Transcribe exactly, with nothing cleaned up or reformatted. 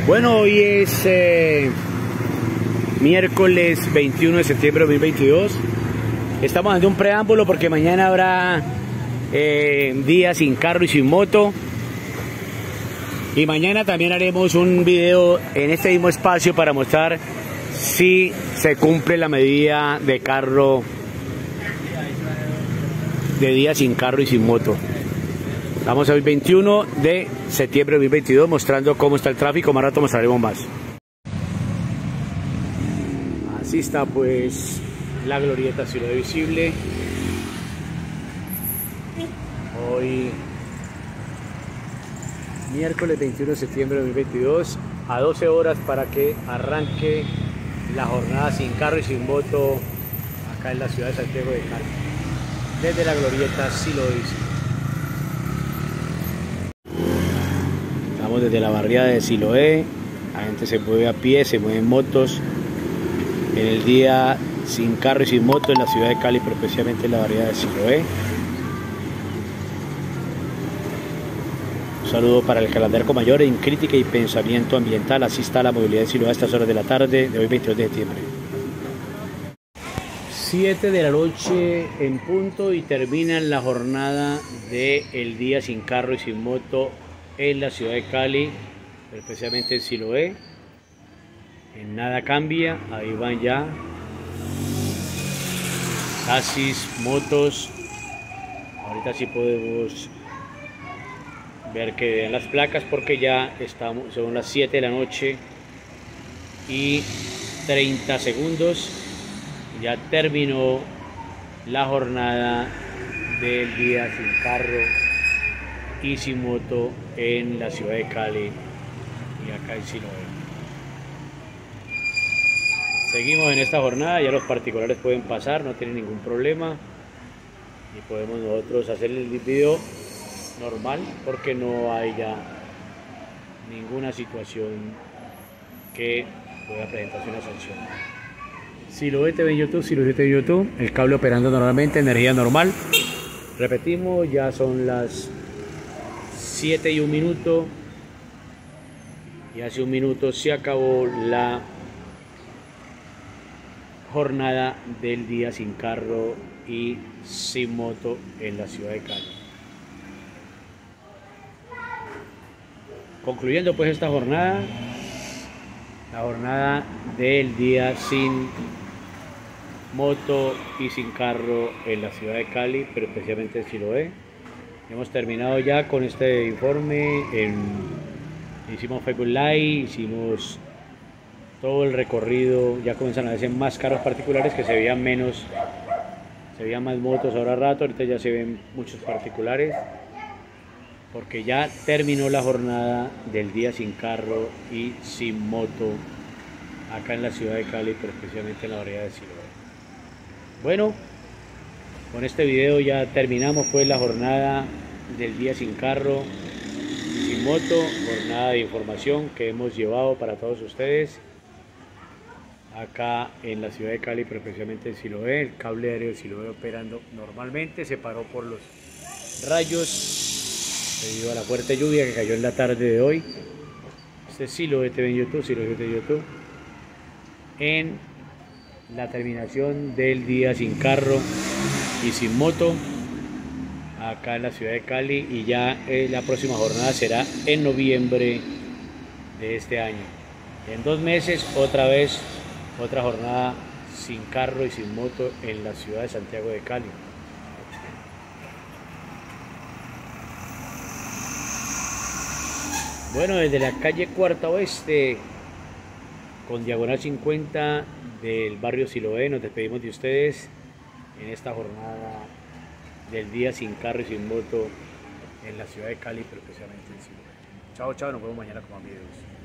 Bueno, hoy es eh, miércoles veintiuno de septiembre de dos mil veintidós. Estamos dando un preámbulo porque mañana habrá eh, día sin carro y sin moto. Y mañana también haremos un video en este mismo espacio para mostrar si se cumple la medida de carro, de día sin carro y sin moto. Estamos hoy veintiuno de septiembre de dos mil veintidós mostrando cómo está el tráfico. Más rato mostraremos más. Así está pues la glorieta Siloé visible. Hoy miércoles veintiuno de septiembre de dos mil veintidós, a doce horas para que arranque la jornada sin carro y sin moto acá en la ciudad de Santiago de Cali, desde la glorieta Siloé visible. Estamos desde la barriada de Siloé. La gente se mueve a pie, se mueven motos en el día sin carro y sin moto en la ciudad de Cali, pero especialmente en la barriada de Siloé. Un saludo para el Calandarco Mayor en crítica y pensamiento ambiental. Así está la movilidad de Siloé a estas horas de la tarde de hoy veintidós de septiembre. siete de la noche en punto y termina la jornada del día sin carro y sin moto en la ciudad de Cali, pero especialmente en Siloé. En nada cambia, ahí van ya taxis, motos. Ahorita sí podemos ver que vean las placas porque ya estamos, son las siete de la noche y treinta segundos. Ya terminó la jornada del día sin carro y sin moto en la ciudad de Cali y acá en Siloé. Seguimos en esta jornada, ya los particulares pueden pasar, no tienen ningún problema y podemos nosotros hacer el video normal porque no hay ya ninguna situación que pueda presentarse una sanción. Siloé T V en YouTube, Siloé T V en YouTube, el cable operando normalmente, energía normal. Repetimos, ya son las siete y un minuto y hace un minuto se acabó la jornada del día sin carro y sin moto en la ciudad de Cali. Concluyendo pues esta jornada, la jornada del día sin moto y sin carro en la ciudad de Cali, pero especialmente en Siloé. Hemos terminado ya con este informe. En, hicimos Facebook Live, hicimos todo el recorrido. Ya comienzan a verse más carros particulares, que se veían menos, se veían más motos ahora rato. Ahorita ya se ven muchos particulares porque ya terminó la jornada del día sin carro y sin moto acá en la ciudad de Cali, pero especialmente en la barriada de Siloé. Bueno, con este video ya terminamos pues la jornada del día sin carro y sin moto, jornada de información que hemos llevado para todos ustedes acá en la ciudad de Cali, pero especialmente en Siloé. El cable aéreo de Siloé operando normalmente, se paró por los rayos debido a la fuerte lluvia que cayó en la tarde de hoy. Este es Siloé T V en YouTube, Siloé T V en YouTube, en la terminación del día sin carro y sin moto acá en la ciudad de Cali, y ya eh, la próxima jornada será en noviembre de este año. En dos meses otra vez otra jornada sin carro y sin moto en la ciudad de Santiago de Cali. Bueno, desde la calle Cuarta Oeste con diagonal cincuenta del barrio Siloé nos despedimos de ustedes en esta jornada del día sin carro y sin moto en la ciudad de Cali, pero especialmente en Siloé. Chao, chao, nos vemos mañana con más videos.